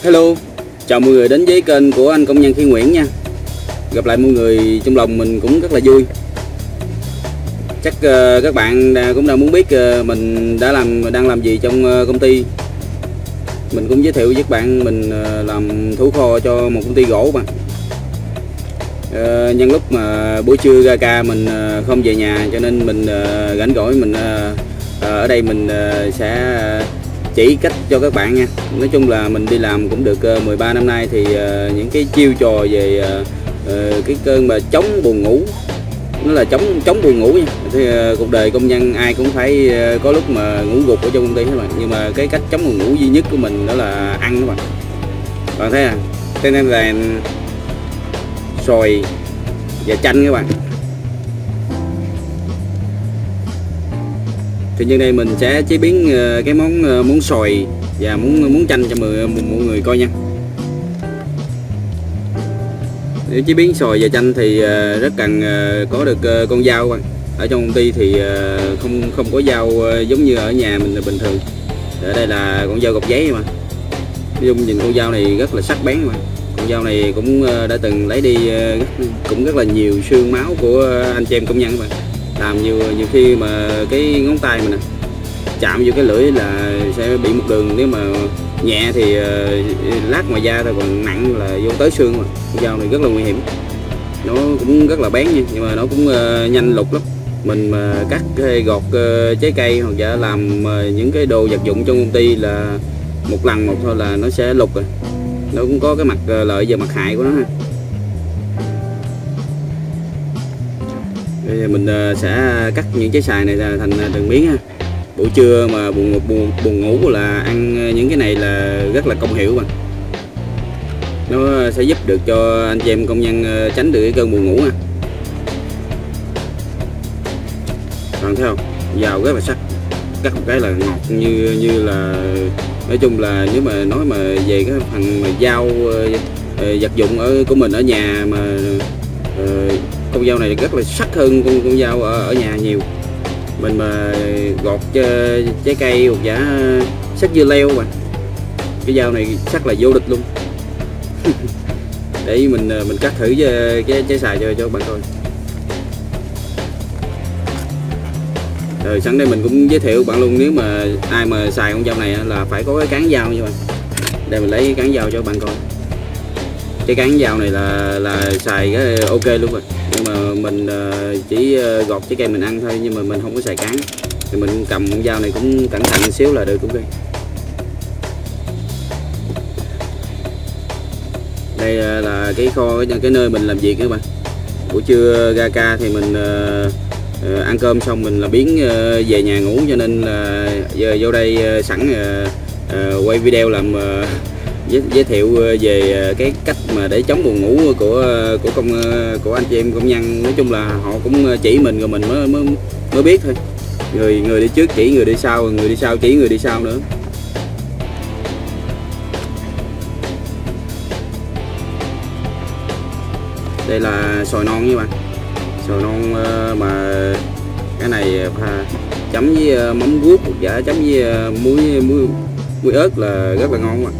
Hello, chào mọi người đến với kênh của anh công nhân Khi Nguyễn nha. Gặp lại mọi người trong lòng mình cũng rất là vui. Chắc các bạn cũng đã muốn biết mình đang làm gì trong công ty. Mình cũng giới thiệu với các bạn mình làm thủ kho cho một công ty gỗ mà. Nhân lúc mà buổi trưa ra ca mình không về nhà cho nên mình rảnh rỗi mình ở đây mình sẽ chỉ cách cho các bạn nha. Nói chung là mình đi làm cũng được 13 năm nay thì những cái chiêu trò về cái cơn mà chống buồn ngủ, nó là chống buồn ngủ nha. Thì cuộc đời công nhân ai cũng phải có lúc mà ngủ gục ở trong công ty các bạn, nhưng mà cái cách chống buồn ngủ duy nhất của mình đó là ăn các bạn. Bạn thấy à, thế nên là xoài và chanh các bạn. Thì như đây mình sẽ chế biến cái món xoài và món chanh cho mọi người coi nha. Để chế biến xoài và chanh thì rất cần có được con dao các bạn. Ở trong công ty thì không có dao giống như ở nhà mình bình thường. Ở đây là con dao gọt giấy mà. Nói chung nhìn con dao này rất là sắc bén các bạn. Con dao này cũng đã từng lấy đi cũng rất là nhiều xương máu của anh chị em công nhân các bạn. Làm nhiều khi mà cái ngón tay mình chạm vô cái lưỡi là sẽ bị một đường, nếu mà nhẹ thì lát ngoài da thôi, còn nặng là vô tới xương mà. Con dao này rất là nguy hiểm, nó cũng rất là bén nha, nhưng mà nó cũng nhanh lục lắm. Mình mà cắt hay gọt trái cây hoặc者làm những cái đồ vật dụng trong công ty là một lần một thôi là nó sẽ lục rồi. Nó cũng có cái mặt lợi và mặt hại của nó ha. Bây mình sẽ cắt những trái xoài này ra thành từng miếng ha. Buổi trưa mà buồn ngủ là ăn những cái này là rất là công hiệu mà. Nó sẽ giúp được cho anh chị em công nhân tránh được cái cơn buồn ngủ ha. Bạn thấy không? Dao rất là sắc, cắt một cái là ngọt như là, nói chung là nếu mà nói mà về cái phần mà dao vật dụng của mình ở nhà mà con dao này rất là sắc hơn con dao ở nhà nhiều. Mình mà gọt trái cây hoặc giả sắc dưa leo mà cái dao này sắc là vô địch luôn. Để mình cắt thử cái trái xoài cho bạn coi. Rồi sẵn đây mình cũng giới thiệu bạn luôn, nếu mà ai mà xài con dao này là phải có cái cán dao nha bạn. Đây mình lấy cái cán dao cho bạn coi. Cái cán dao này là xài cái ok luôn rồi. Nhưng mà mình chỉ gọt trái cây mình ăn thôi, nhưng mà mình không có xài cán. Thì mình cầm con dao này cũng cẩn thận xíu là được. Ok. Đây là cái kho, cái nơi mình làm việc các bạn. Buổi trưa ra ca thì mình ăn cơm xong mình là biến về nhà ngủ, cho nên là giờ vô đây sẵn quay video làm giới thiệu về cái cách mà để chống buồn ngủ của anh chị em công nhân. Nói chung là họ cũng chỉ mình rồi mình mới biết thôi. Người đi trước chỉ người đi sau, người đi sau chỉ người đi sau nữa. Đây là xoài non nha bạn. Xoài non mà cái này chấm với mắm ruốc hoặc giả chấm với muối ớt là rất là ngon mà.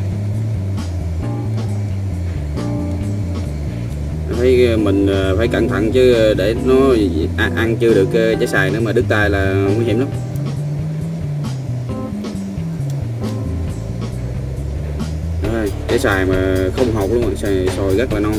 Thấy mình phải cẩn thận chứ để nó ăn chưa được trái xoài nữa mà đứt tay là nguy hiểm lắm. Rồi, trái xoài mà không hột luôn, xoài rất là non.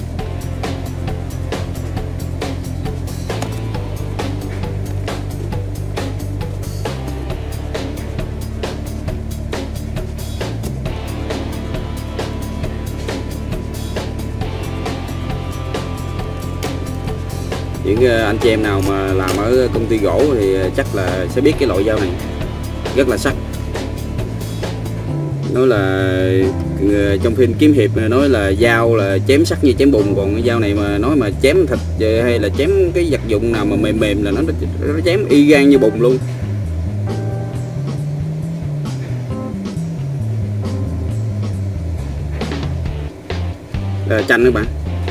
Những anh chị em nào mà làm ở công ty gỗ thì chắc là sẽ biết cái loại dao này rất là sắc. Nói là trong phim kiếm hiệp nói là dao là chém sắc như chém bùn, còn cái dao này mà nói mà chém thịt hay là chém cái vật dụng nào mà mềm là nó chém y gan như bùn luôn. Chanh các bạn.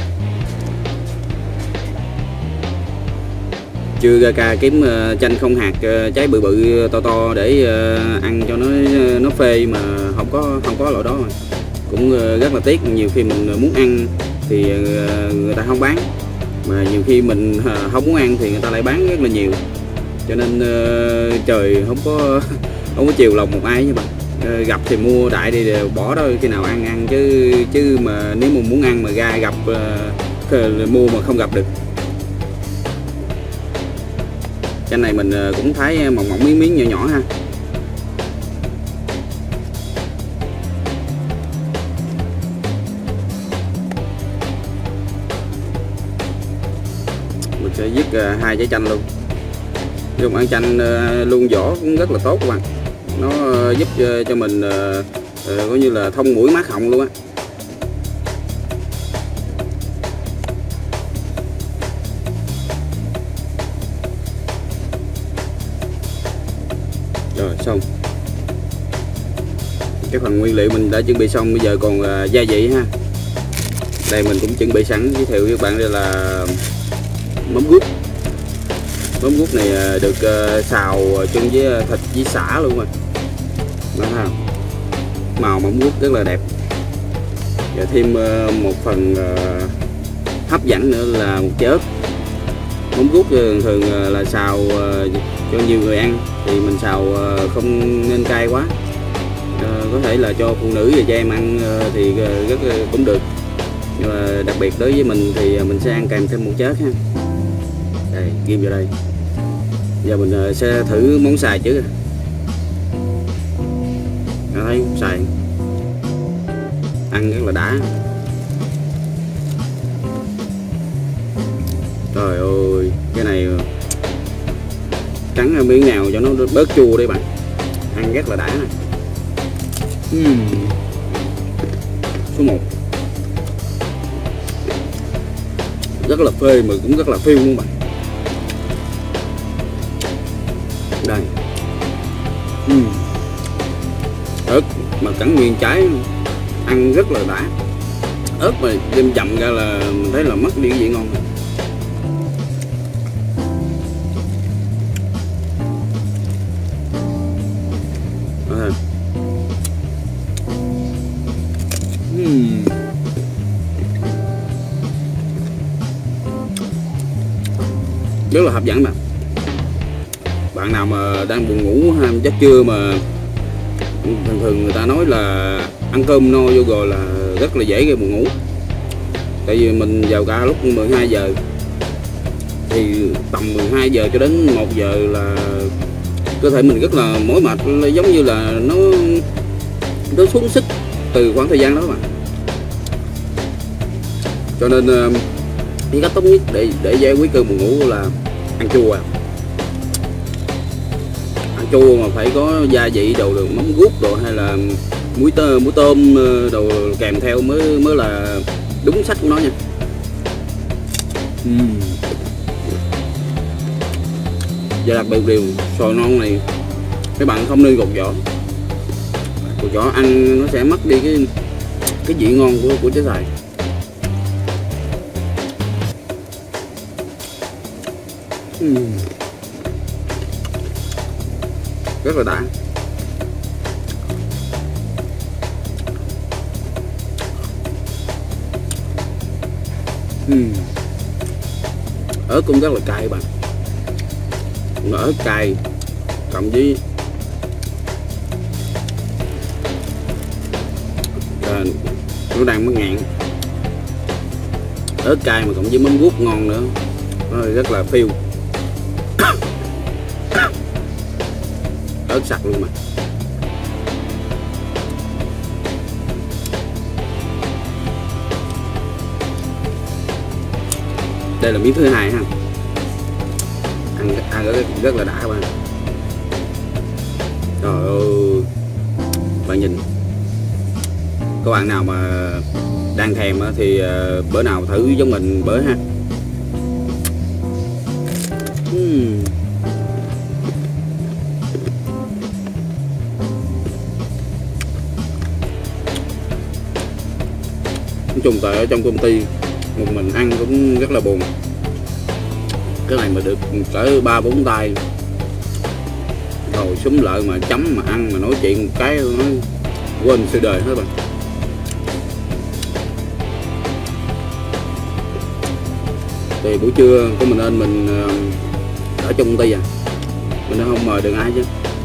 Chưa ra ca kiếm chanh không hạt, trái bự bự to to để ăn cho nó phê, mà không có loại đó mà. cũng rất là tiếc. Nhiều khi mình muốn ăn thì người ta không bán, mà nhiều khi mình không muốn ăn thì người ta lại bán rất là nhiều, cho nên trời không có chiều lòng một ai như bạn. Gặp thì mua đại đi đều bỏ đó, khi nào ăn chứ mà nếu mà muốn ăn mà ra gặp mua mà không gặp được. Cái này mình cũng thái mỏng mỏng miếng nhỏ nhỏ ha. Mình sẽ dứt 2 trái chanh luôn. Dùng ăn chanh luôn vỏ cũng rất là tốt các bạn. Nó giúp cho mình coi như là thông mũi mát họng luôn á. Rồi xong. Cái phần nguyên liệu mình đã chuẩn bị xong, bây giờ còn gia vị ha. Đây mình cũng chuẩn bị sẵn, giới thiệu với các bạn đây là mắm ruốc. Mắm ruốc này được xào chung với thịt với sả luôn rồi. Đó ha. Màu mắm ruốc rất là đẹp. Và thêm một phần hấp dẫn nữa là một trái ớt. Mắm ruốc thường là xào cho nhiều người ăn thì mình xào không nên cay quá. Có thể là cho phụ nữ và trẻ em ăn thì rất cũng được, nhưng mà đặc biệt đối với mình thì mình sẽ ăn kèm thêm một trái ớt ha. Đây, ghim vào đây. Giờ mình sẽ thử món xài trước. Thấy xài ăn rất là đã. Trời ơi, cái này cắn miếng nào cho nó bớt chua đi bạn. Ăn rất là đã này. Số 1. Rất là phê mà cũng rất là phiêu luôn bạn. Đây. Ớt mà cắn nguyên trái ăn rất là đã. Ớt mà đem chậm ra là mình thấy là mất đi cái vị ngon. Rất là hấp dẫn nè. Bạn nào mà đang buồn ngủ hay giấc trưa mà thường người ta nói là ăn cơm no vô rồi là rất là dễ gây buồn ngủ. Tại vì mình vào ca lúc 12 giờ thì tầm 12 giờ cho đến 1 giờ là cơ thể mình rất là mỏi mệt, giống như là nó xuống sức từ khoảng thời gian đó mà. Cho nên cái cách tốt nhất để giải quyết cơn buồn ngủ là ăn chua. Ăn chua mà phải có gia vị đồ, mắm ruốc đồ hay là muối tôm đồ kèm theo mới là đúng sách của nó nha. Và đặc biệt điều xoài non này các bạn không nên gọt vỏ. Gọt vỏ ăn nó sẽ mất đi cái vị ngon của trái xoài. Rất là đã. Ớt cũng rất là cay bạn. Ớt cay cộng với nó đang mất ngạn. Ớt cay mà cộng với mắm ruốc ngon nữa, nó rất là phiêu. Ớt sặc luôn mà. Đây là miếng thứ hai ha. Ăn rất là đã các bạn. Trời ơi, bạn nhìn. Các bạn nào mà đang thèm thì bữa nào thử giống mình bữa ha. Nói chung tại ở trong công ty một mình ăn cũng rất là buồn. Cái này mà được cỡ 3-4 tay rồi xúm lại mà chấm mà ăn mà nói chuyện một cái nó quên sự đời hết bạn. Thì buổi trưa của mình lên mình ở trong công ty à, mình không mời được ai chứ.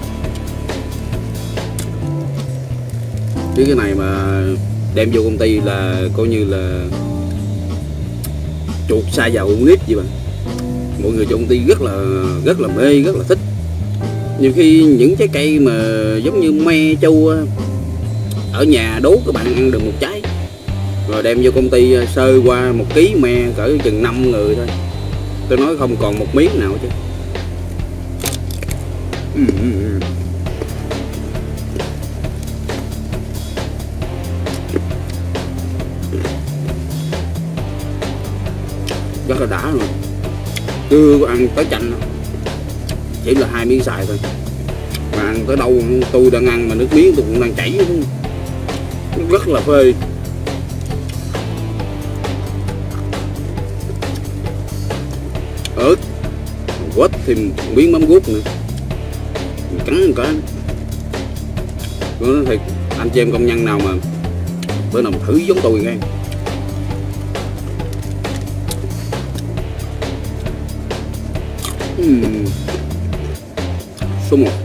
Chứ cái này mà đem vô công ty là coi như là chuột sa dầu nếp gì bạn. Mọi người trong công ty rất là mê, rất là thích. Nhiều khi những trái cây mà giống như me chua ở nhà đố các bạn ăn được một trái, rồi đem vô công ty sơ qua 1 ký me cỡ chừng 5 người thôi, tôi nói không còn một miếng nào chứ. Rất là đã luôn. Chưa có ăn tới chanh đâu, chỉ là 2 miếng xài thôi mà ăn tới đâu tôi đang ăn mà nước miếng tôi cũng đang chảy luôn. Rất là phê. Ớt quết thêm miếng mắm guốc nữa, cắn một cái. Tôi nói thiệt, anh chị em công nhân nào mà bữa nào thử giống tôi nghe. Số 1.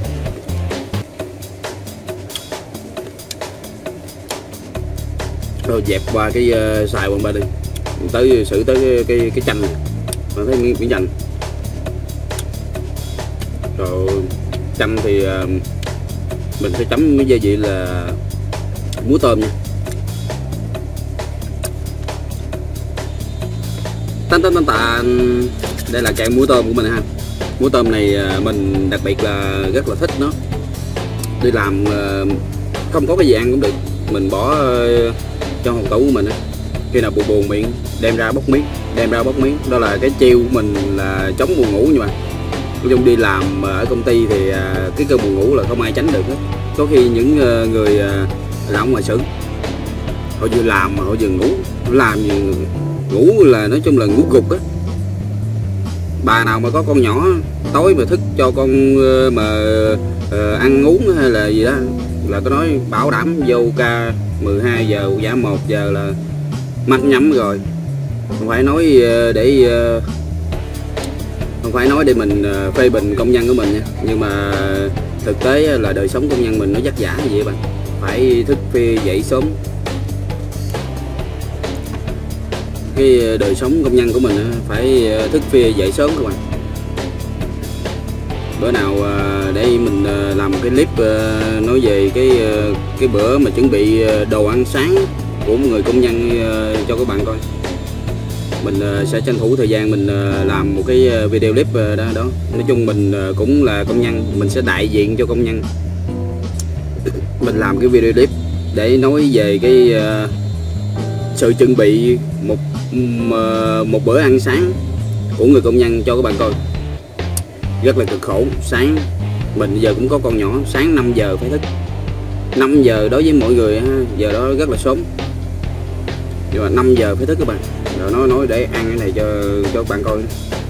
Rồi dẹp qua cái xài quần ba đi, tới xử tới cái chanh này. Bạn thấy miếng chanh rồi. Chanh thì mình sẽ chấm cái gia vị là muối tôm nha. Tán. Đây là cây muối tôm của mình ha. Muối tôm này mình đặc biệt là rất là thích nó. Đi làm không có cái gì ăn cũng được, mình bỏ trong hộp tủ của mình á. Khi nào buồn miệng đem ra bóc miếng, đó là cái chiêu của mình là chống buồn ngủ. Nhưng mà nói chung đi làm ở công ty thì cái cơn buồn ngủ là không ai tránh được hết. Có khi những người làm ngoài xưởng họ vừa làm mà họ vừa ngủ, làm vừa ngủ là nói chung là ngủ gục á. Bà nào mà có con nhỏ tối mà thức cho con mà ăn uống hay là gì đó là tôi nói bảo đảm vô ca 12 giờ giả 1 giờ là mắt nhắm rồi. Không phải nói để mình phê bình công nhân của mình nha, nhưng mà thực tế là đời sống công nhân mình nó vất vả như vậy bạn. Phải thức khuya dậy sớm. Cái đời sống công nhân của mình phải thức khuya dậy sớm các bạn. Bữa nào để mình làm một cái clip nói về cái bữa mà chuẩn bị đồ ăn sáng của một người công nhân cho các bạn coi. Mình sẽ tranh thủ thời gian mình làm một cái video clip đó. Nói chung mình cũng là công nhân, mình sẽ đại diện cho công nhân. Mình làm cái video clip để nói về cái sự chuẩn bị một bữa ăn sáng của người công nhân cho các bạn coi. Rất là cực khổ. Sáng mình giờ cũng có con nhỏ, sáng 5 giờ phải thức. 5 giờ đối với mọi người giờ đó rất là sớm, nhưng mà 5 giờ phải thức các bạn. Rồi nó nói để ăn cái này cho các bạn coi.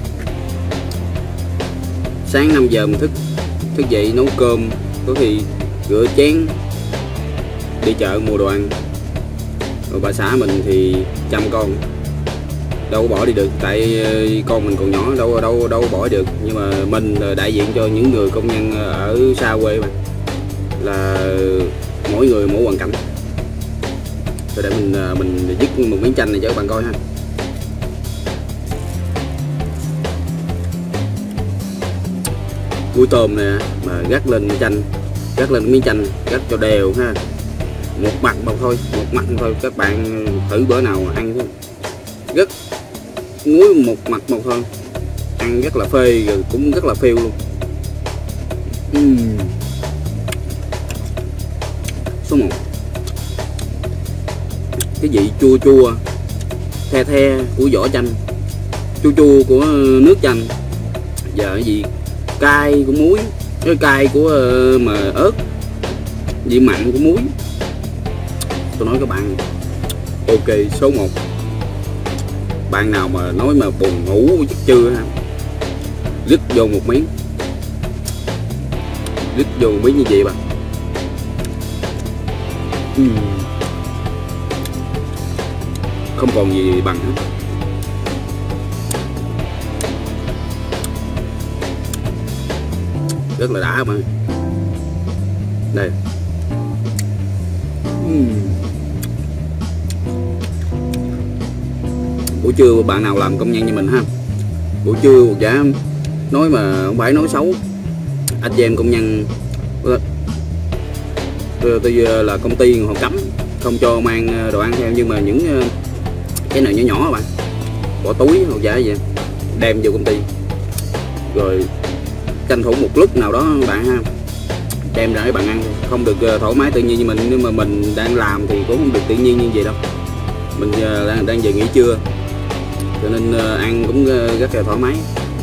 Sáng 5 giờ mình thức dậy nấu cơm, có khi rửa chén, đi chợ mua đồ ăn. Rồi bà xã mình thì chăm con, đâu có bỏ đi được, tại con mình còn nhỏ, đâu bỏ được. Nhưng mà mình là đại diện cho những người công nhân ở xa quê mà, là mỗi người mỗi hoàn cảnh. Rồi để mình dứt một miếng chanh này cho các bạn coi ha. Muối tôm nè mà rắc lên miếng chanh, rắc cho đều ha. Một mặt thôi, các bạn thử bữa nào ăn thôi. Rất muối một mặt thôi, ăn rất là phê, rồi cũng rất là phêu luôn. Số 1. Cái vị chua the của vỏ chanh, chua của nước chanh, giờ cái gì cay của muối, cái cay của mà ớt, vị mặn của muối. Tôi nói các bạn ok số 1. Bạn nào mà nói mà buồn ngủ giấc trưa ha, rít vô một miếng như vậy bạn. Không còn gì bằng hết. rất là đã các bạn. Đây. Buổi trưa bạn nào làm công nhân như mình ha, buổi trưa chả nói mà không phải nói xấu anh chị em công nhân. Tuy là công ty họ cấm không cho mang đồ ăn theo, nhưng mà những cái này nhỏ nhỏ các bạn, bỏ túi hoặc giả gì đem vô công ty, rồi tranh thủ một lúc nào đó bạn ha, đem ra để bạn ăn, không được thoải mái tự nhiên như mình. Nhưng mà mình đang làm thì cũng không được tự nhiên như vậy đâu, mình đang về nghỉ trưa cho nên ăn cũng rất là thoải mái.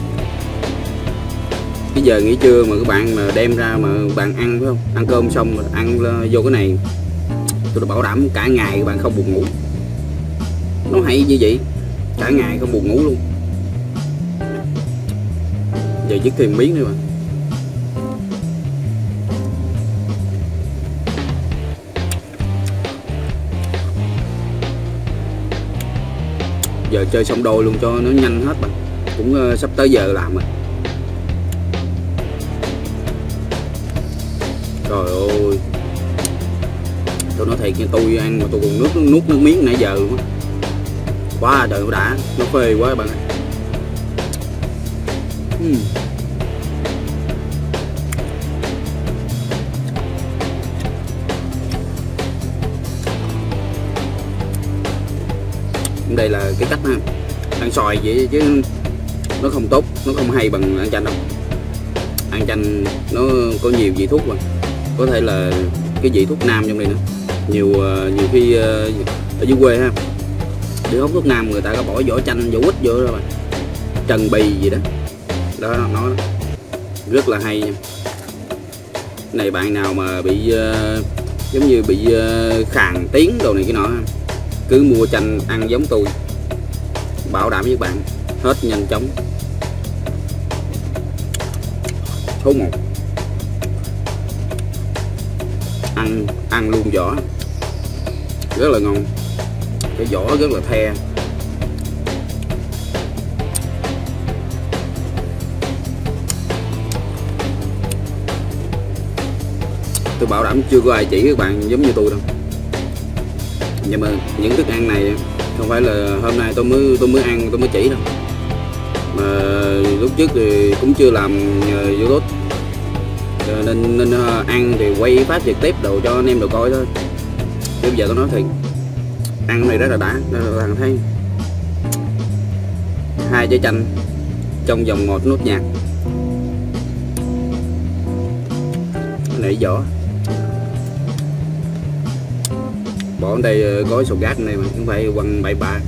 Cái giờ nghỉ trưa mà các bạn mà đem ra mà bạn ăn phải không, ăn cơm xong ăn vô cái này, tôi bảo đảm cả ngày các bạn không buồn ngủ. Nó hay như vậy, cả ngày không buồn ngủ luôn. Giờ dứt thêm miếng nữa mà. Giờ chơi xong đôi luôn cho nó nhanh hết bạn, cũng sắp tới giờ làm rồi. Trời ơi, tôi nói thiệt nha, tôi ăn mà tôi còn nuốt nước miếng nãy giờ luôn á. Quá trời đã, nó phê quá bạn ạ. Đây là cái cách ha, ăn xoài vậy chứ nó không tốt, nó không hay bằng ăn chanh đâu. Ăn chanh nó có nhiều vị thuốc mà, có thể là cái vị thuốc nam trong đây nữa. Nhiều khi ở dưới quê ha, đi hút thuốc nam người ta có bỏ vỏ chanh, vỏ quýt vô đó bạn, trần bì gì đó, nó rất là hay nha. Này bạn nào mà bị giống như bị khàn tiếng đồ này cái nọ, cứ mua chanh ăn giống tôi, bảo đảm với bạn hết nhanh chóng. Số 1 ăn luôn vỏ rất là ngon, cái vỏ rất là the. Tôi bảo đảm chưa có ai chỉ các bạn giống như tôi đâu. Nhưng mà những thức ăn này không phải là hôm nay tôi mới ăn tôi mới chỉ đâu, mà lúc trước thì cũng chưa làm YouTube, nên ăn thì quay phát trực tiếp đồ cho anh em đồ coi thôi. Chứ bây giờ tôi nói thiệt, ăn này rất là đã, bạn thấy 2 trái chanh trong vòng 1 nốt nhạc. Cái này vỏ bỏ ở đây, gói sầu gác này mà không phải quăng bậy bạ.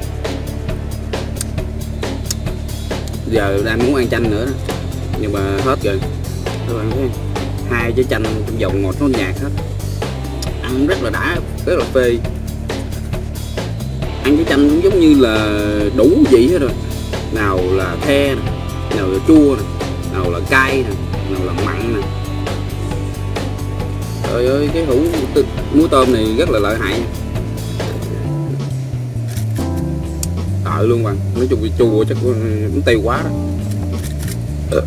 Giờ đang muốn ăn chanh nữa đó, nhưng mà hết rồi các bạn thấy, 2 trái chanh trong vòng 1 nốt nhạc hết, ăn rất là đã, rất là phê. Ăn trái chanh cũng giống như là đủ vị hết rồi, nào là the nè, nào là chua nè, nào là cay nè, nào là mặn nè. Trời ơi, cái hũ muối tôm này rất là lợi hại, tợ luôn bạn. Nói chung bị chua chắc cũng tiêu quá đó.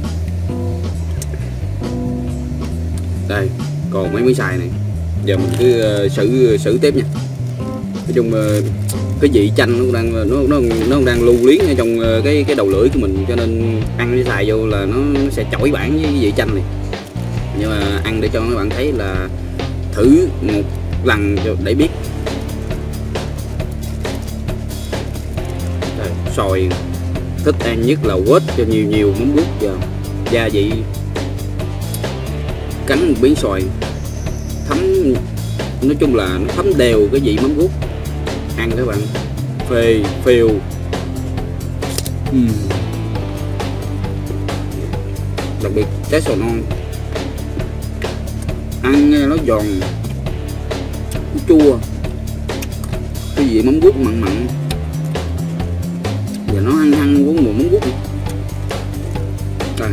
Đây còn mấy miếng xài này, giờ mình cứ xử tiếp nha. Nói chung cái vị chanh nó đang lưu luyến ở trong cái đầu lưỡi của mình, cho nên ăn cái xài vô là nó sẽ chổi bản với cái vị chanh này. Nhưng mà ăn để cho các bạn thấy là thử một lần để biết. Đây, xoài thích ăn nhất là quết cho nhiều mắm ruốc vào, gia vị cắn một miếng xoài thấm, nói chung là nó thấm đều cái vị mắm ruốc, ăn các bạn phèo. Đặc biệt trái xoài non ăn nghe nó giòn, nó chua, cái vị mắm ruốc mặn, và nó hăng của mùi mắm ruốc. Đây,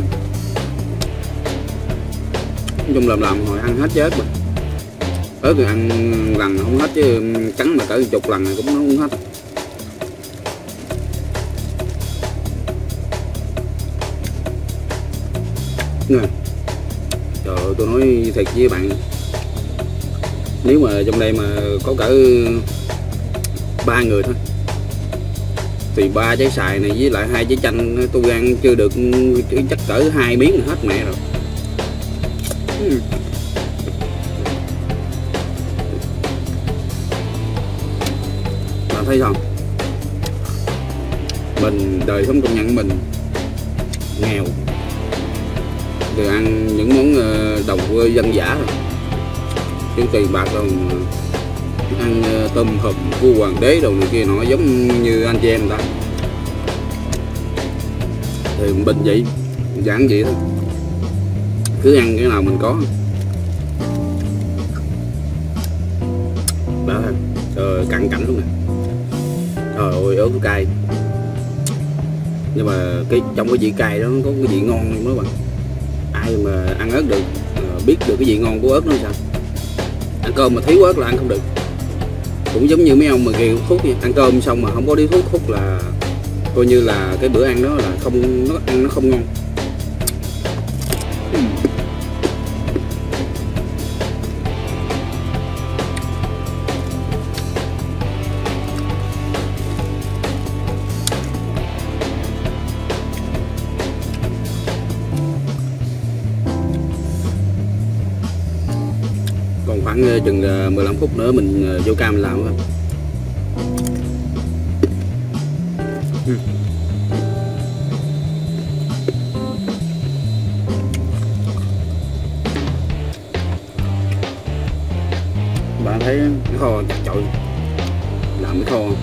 nói chung làm hồi ăn hết chết mà. Ớt thì ăn lần không hết, chứ cắn mà cỡ chục lần này cũng không hết. Nè, Rồi tôi nói thiệt với bạn, nếu mà trong đây mà có cỡ 3 người thôi thì 3 trái xoài này với lại 2 trái chanh tôi ăn chưa được chắc cỡ 2 miếng là hết mẹ rồi. Bạn thấy không, mình đời sống công nhân của mình nghèo thì ăn những món đồng dân dã rồi, chứ tiền bạc đâu mà ăn tôm hùm cua hoàng đế đồ này kia nó giống như anh chị em ta thì bình vậy, giản vậy thôi, cứ ăn cái nào mình có. Đó thôi, trời cặn cảnh luôn nè, trời ơi ớt cay, nhưng mà trong cái vị cay đó nó có cái vị ngon luôn đó bạn. Ai mà ăn ớt được biết được cái vị ngon của ớt nó sao. Ăn cơm mà thiếu ớt là ăn không được, cũng giống như mấy ông mà ghiền hút thuốc vậy. Ăn cơm xong mà không có điếu thuốc hút là coi như là cái bữa ăn đó là không, nó ăn nó không ngon. Còn khoảng chừng 15 phút nữa mình vô cam mình làm thôi. Bạn thấy cái kho chặt chội, làm cái kho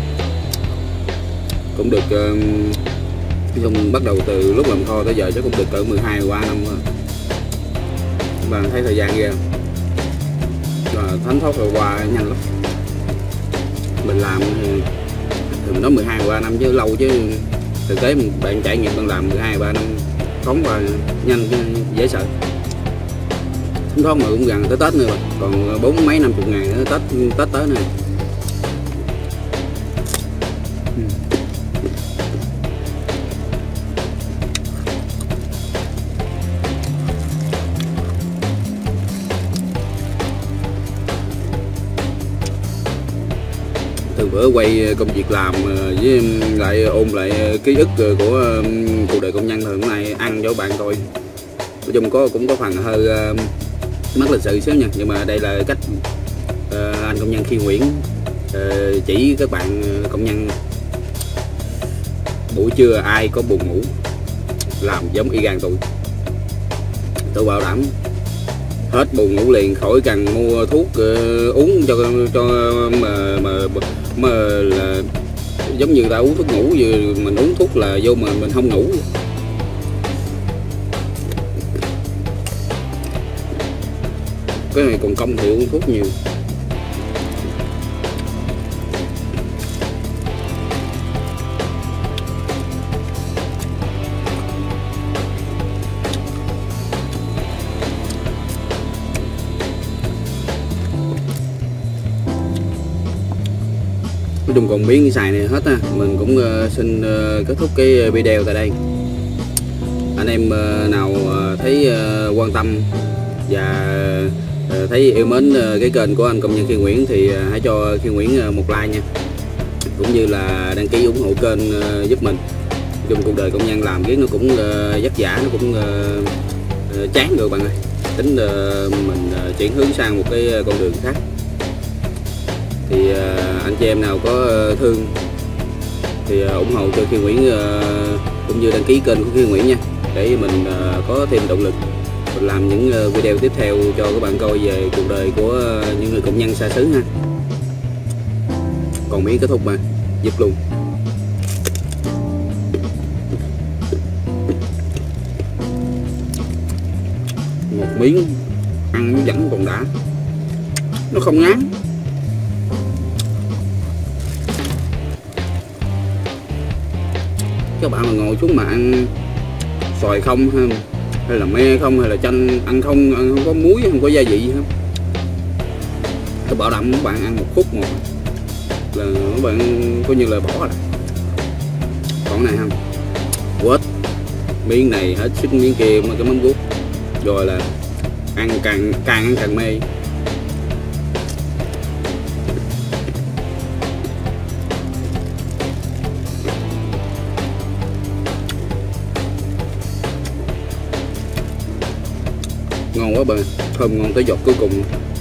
cũng được, dùng bắt đầu từ lúc làm kho tới giờ chắc cũng được cỡ 12 qua năm rồi. Bạn thấy thời gian ghê không? Và thánh thoát rồi qua nhanh lắm. Mình làm thì mình nói 12 qua năm chứ lâu, chứ thực tế bạn trải nghiệm bạn làm 12 3 năm phóng qua nhanh chứ dễ sợ. Thánh thoát mà cũng gần tới Tết nữa rồi, còn 40 mấy 50 ngày nữa Tết tới nữa. Từ bữa quay công việc làm với lại ôn lại ký ức của cuộc đời công nhân thường hôm nay ăn cho bạn coi. Nói chung cũng có phần hơi mất lịch sự xíu nha, nhưng mà đây là cách anh công nhân Khi Nguyễn chỉ các bạn công nhân buổi trưa ai có buồn ngủ làm giống y gan tôi bảo đảm hết buồn ngủ liền, khỏi cần mua thuốc uống cho mà là giống như ta uống thuốc ngủ, như mình uống thuốc là vô mà mình không ngủ. Cái này còn công thì uống thuốc nhiều. Nói chung còn miếng xài này hết ha. Mình cũng xin kết thúc cái video tại đây. Anh em nào thấy quan tâm và thấy yêu mến cái kênh của anh công nhân Khi Nguyễn thì hãy cho Khi Nguyễn một like nha, cũng như là đăng ký ủng hộ kênh giúp mình. Trong cuộc đời công nhân làm cái nó cũng vất vả, nó cũng chán rồi bạn ơi, tính mình chuyển hướng sang một cái con đường khác. Thì anh chị em nào có thương thì ủng hộ cho Khi Nguyễn, cũng như đăng ký kênh của Khi Nguyễn nha, để mình có thêm động lực mình làm những video tiếp theo cho các bạn coi về cuộc đời của những người công nhân xa xứ ha. Còn miếng kết thúc mà dứt luôn. Một miếng ăn nó vẫn còn đã, nó không ngán. Các bạn mà ngồi xuống mà ăn xoài không hay là me không hay là chanh, ăn không có muối, không có gia vị không, tôi bảo đảm các bạn ăn một khúc một là các bạn coi như là bỏ rồi. Còn này không quết, miếng này hết sức miếng kia mà cái mắm guốc rồi là ăn càng ăn càng mê. Ngon quá bạn, thơm ngon tới giọt cuối cùng.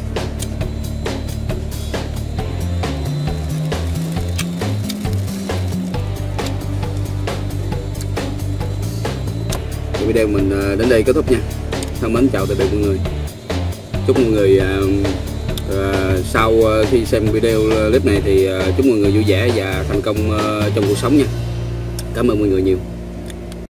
Video mình đến đây kết thúc nha. Thân mến chào tạm biệt mọi người. Chúc mọi người sau khi xem video clip này thì chúc mọi người vui vẻ và thành công trong cuộc sống nha. Cảm ơn mọi người nhiều.